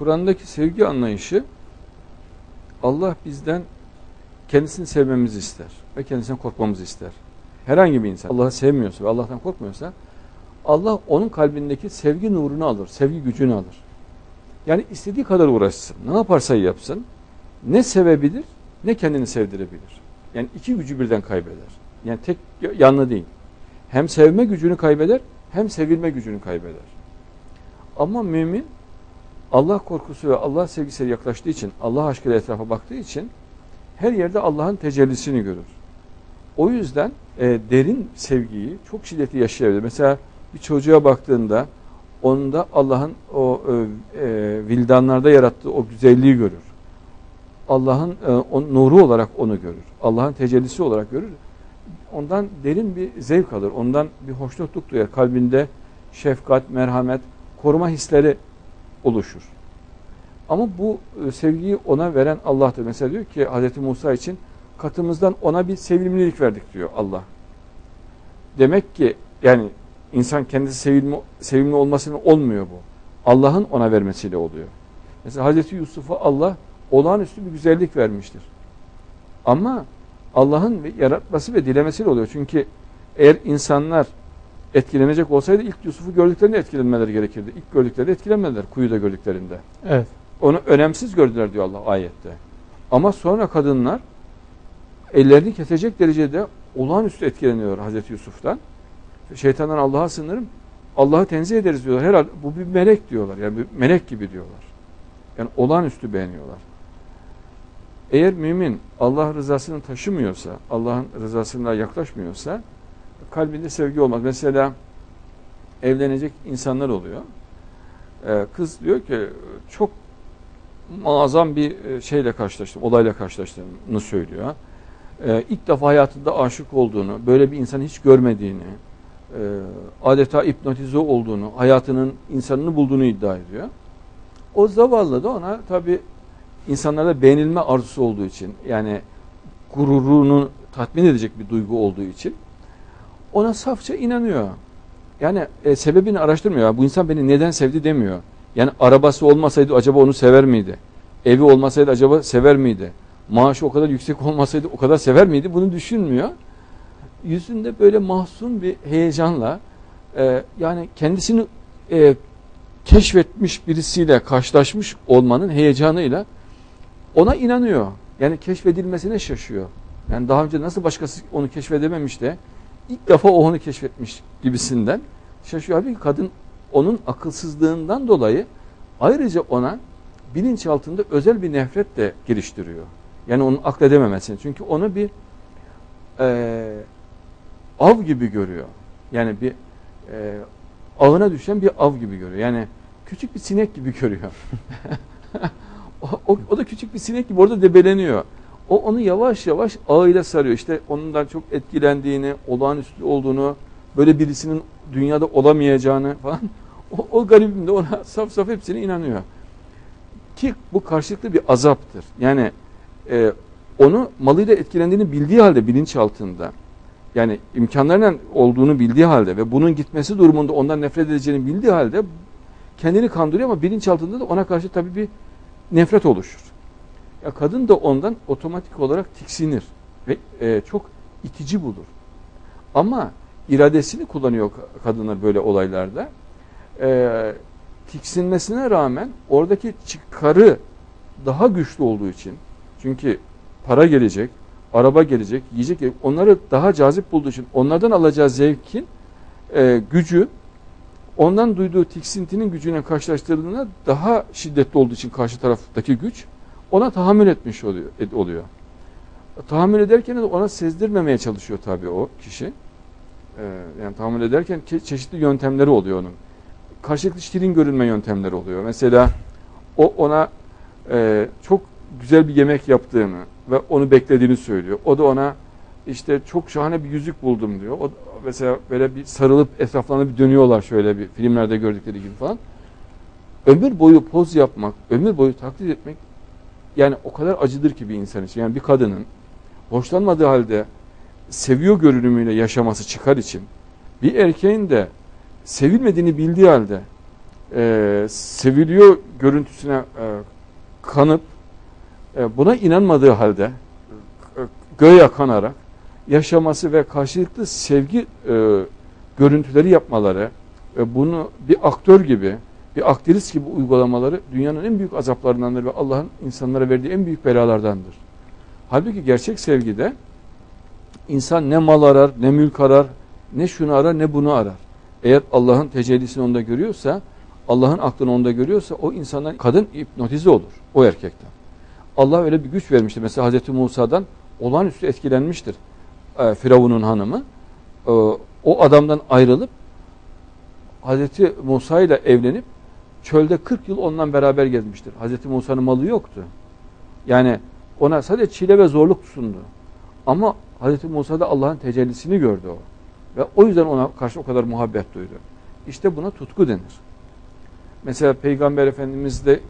Kur'an'daki sevgi anlayışı, Allah bizden kendisini sevmemizi ister ve kendisinden korkmamızı ister. Herhangi bir insan Allah'ı sevmiyorsa ve Allah'tan korkmuyorsa, Allah onun kalbindeki sevgi nurunu alır, sevgi gücünü alır. Yani istediği kadar uğraşsın, ne yaparsa yapsın, ne sevebilir, ne kendini sevdirebilir. Yani iki gücü birden kaybeder. Yani tek yanlı değil. Hem sevme gücünü kaybeder, hem sevilme gücünü kaybeder. Ama mümin, Allah korkusu ve Allah sevgisiyle yaklaştığı için, Allah aşkıyla etrafa baktığı için her yerde Allah'ın tecellisini görür. O yüzden derin sevgiyi çok şiddetli yaşayabilir. Mesela bir çocuğa baktığında onda Allah'ın o vildanlarda yarattığı o güzelliği görür. Allah'ın nuru olarak onu görür. Allah'ın tecellisi olarak görür. Ondan derin bir zevk alır. Ondan bir hoşnutluk duyar. Kalbinde şefkat, merhamet, koruma hisleri oluşur. Ama bu sevgiyi ona veren Allah'tır. Mesela diyor ki Hz. Musa için katımızdan ona bir sevimlilik verdik diyor Allah. Demek ki yani insan kendisi sevimli olmasıyla olmuyor bu. Allah'ın ona vermesiyle oluyor. Mesela Hz. Yusuf'a Allah olağanüstü bir güzellik vermiştir. Ama Allah'ın yaratması ve dilemesiyle oluyor. Çünkü eğer insanlar etkilenecek olsaydı ilk Yusuf'u gördüklerinde etkilenmeleri gerekirdi. İlk gördüklerinde etkilenmediler kuyuda gördüklerinde. Evet. Onu önemsiz gördüler diyor Allah ayette. Ama sonra kadınlar ellerini kesecek derecede olağanüstü etkileniyor Hazreti Yusuf'tan. Şeytandan Allah'a sığınırım, Allah'ı tenzih ederiz diyorlar. Herhalde bu bir melek diyorlar. Yani bir melek gibi diyorlar. Yani olağanüstü beğeniyorlar. Eğer mümin Allah rızasını taşımıyorsa, Allah'ın rızasına yaklaşmıyorsa kalbinde sevgi olmaz. Mesela evlenecek insanlar oluyor. Kız diyor ki çok muazzam bir şeyle karşılaştım, olayla karşılaştığını söylüyor. İlk defa hayatında aşık olduğunu, böyle bir insanı hiç görmediğini, adeta hipnotize olduğunu, hayatının insanını bulduğunu iddia ediyor. O zavallı da ona tabii insanlarda beğenilme arzusu olduğu için, yani gururunu tatmin edecek bir duygu olduğu için ona safça inanıyor. Yani sebebini araştırmıyor. Bu insan beni neden sevdi demiyor. Yani arabası olmasaydı acaba onu sever miydi? Evi olmasaydı acaba sever miydi? Maaşı o kadar yüksek olmasaydı o kadar sever miydi? Bunu düşünmüyor. Yüzünde böyle mahzun bir heyecanla yani kendisini keşfetmiş birisiyle karşılaşmış olmanın heyecanıyla ona inanıyor. Yani keşfedilmesine şaşıyor. Yani daha önce nasıl başkası onu keşfedememiş de ilk defa o onu keşfetmiş gibisinden şaşıyor. Abi kadın onun akılsızlığından dolayı ayrıca ona bilinçaltında özel bir nefret de geliştiriyor. Yani onun akledememesini. Çünkü onu bir av gibi görüyor. Yani bir ağına düşen bir av gibi görüyor. Yani küçük bir sinek gibi görüyor. O da küçük bir sinek gibi orada debeleniyor. O onu yavaş yavaş ağıyla sarıyor. İşte ondan çok etkilendiğini, olağanüstü olduğunu, böyle birisinin dünyada olamayacağını falan. O garibim de ona saf saf hepsine inanıyor. Ki bu karşılıklı bir azaptır. Yani onu malıyla etkilendiğini bildiği halde bilinçaltında, yani imkanlarının olduğunu bildiği halde ve bunun gitmesi durumunda ondan nefret edeceğini bildiği halde kendini kandırıyor ama bilinçaltında da ona karşı tabii bir nefret oluşur. Ya kadın da ondan otomatik olarak tiksinir ve çok itici bulur. Ama iradesini kullanıyor kadınlar böyle olaylarda. Tiksinmesine rağmen oradaki çıkarı daha güçlü olduğu için, çünkü para gelecek, araba gelecek, yiyecek gelecek, onları daha cazip bulduğu için onlardan alacağı zevkin gücü ondan duyduğu tiksintinin gücüne karşılaştırıldığında daha şiddetli olduğu için karşı taraftaki güç ona tahammül etmiş oluyor. Tahammül ederken de ona sezdirmemeye çalışıyor tabii o kişi. Yani tahammül ederken çeşitli yöntemleri oluyor onun. Karşılıklı şirin görünme yöntemleri oluyor. Mesela o ona çok güzel bir yemek yaptığını ve onu beklediğini söylüyor. O da ona işte çok şahane bir yüzük buldum diyor. O mesela böyle bir sarılıp etraflarına bir dönüyorlar şöyle bir filmlerde gördükleri gibi falan. Ömür boyu poz yapmak, ömür boyu taklit etmek yani o kadar acıdır ki bir insan için. Yani bir kadının hoşlanmadığı halde seviyor görünümüyle yaşaması çıkar için, bir erkeğin de sevilmediğini bildiği halde seviliyor görüntüsüne kanıp buna inanmadığı halde göğe kanarak yaşaması ve karşılıklı sevgi görüntüleri yapmaları, bunu bir aktör gibi, bir aktrist gibi uygulamaları dünyanın en büyük azaplarındandır ve Allah'ın insanlara verdiği en büyük belalardandır. Halbuki gerçek sevgide insan ne mal arar, ne mülk arar, ne şunu arar, ne bunu arar. Eğer Allah'ın tecellisini onda görüyorsa, Allah'ın aklını onda görüyorsa o insandan kadın hipnotize olur o erkekten. Allah öyle bir güç vermiştir. Mesela Hz. Musa'dan olağanüstü etkilenmiştir Firavun'un hanımı. O adamdan ayrılıp Hz. Musa ile evlenip çölde 40 yıl ondan beraber gezmiştir. Hz. Musa'nın malı yoktu. Yani ona sadece çile ve zorluk sundu. Ama Hz. Musa'da Allah'ın tecellisini gördü o. Ve o yüzden ona karşı o kadar muhabbet duydu. İşte buna tutku denir. Mesela Peygamber Efendimiz de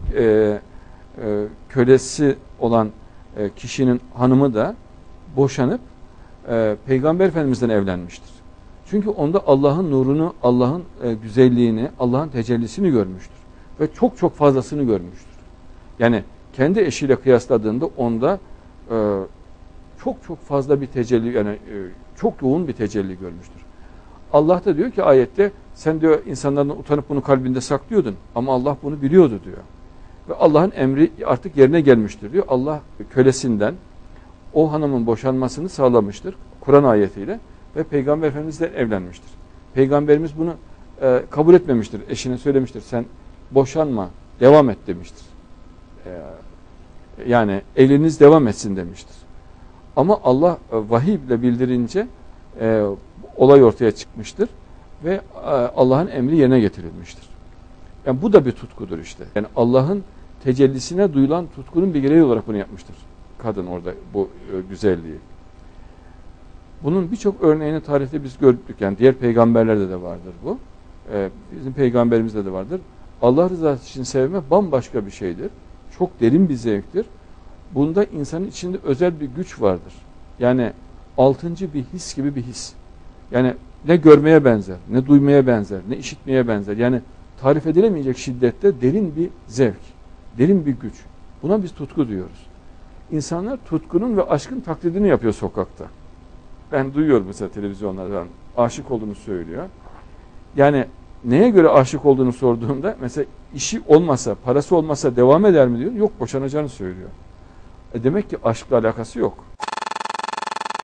kölesi olan kişinin hanımı da boşanıp Peygamber Efendimiz'den evlenmiştir. Çünkü onda Allah'ın nurunu, Allah'ın güzelliğini, Allah'ın tecellisini görmüştür. Ve çok çok fazlasını görmüştür. Yani kendi eşiyle kıyasladığında onda çok çok fazla bir tecelli, yani çok yoğun bir tecelli görmüştür. Allah da diyor ki ayette, sen diyor insanlardan utanıp bunu kalbinde saklıyordun ama Allah bunu biliyordu diyor. Ve Allah'ın emri artık yerine gelmiştir diyor. Allah kölesinden o hanımın boşanmasını sağlamıştır Kur'an ayetiyle ve Peygamber Efendimiz'le evlenmiştir. Peygamberimiz bunu kabul etmemiştir. Eşine söylemiştir. Sen boşanma, devam et demiştir. Yani evliliğiniz devam etsin demiştir. Ama Allah vahiy ile bildirince olay ortaya çıkmıştır ve Allah'ın emri yerine getirilmiştir. Yani bu da bir tutkudur işte. Yani Allah'ın tecellisine duyulan tutkunun bir gereği olarak bunu yapmıştır. Kadın orada bu güzelliği. Bunun birçok örneğini tarihte biz gördük. Yani diğer peygamberlerde de vardır bu. Bizim peygamberimizde de vardır. Allah rızası için sevme bambaşka bir şeydir. Çok derin bir zevktir. Bunda insanın içinde özel bir güç vardır. Yani altıncı bir his gibi bir his. Yani ne görmeye benzer, ne duymaya benzer, ne işitmeye benzer. Yani tarif edilemeyecek şiddette derin bir zevk, derin bir güç. Buna biz tutku diyoruz. İnsanlar tutkunun ve aşkın taklidini yapıyor sokakta. Ben duyuyorum mesela televizyonlardan aşık olduğunu söylüyor. Yani neye göre aşık olduğunu sorduğumda mesela işi olmasa, parası olmasa devam eder mi diyor. Yok, boşanacağını söylüyor. Demek ki aşkla alakası yok.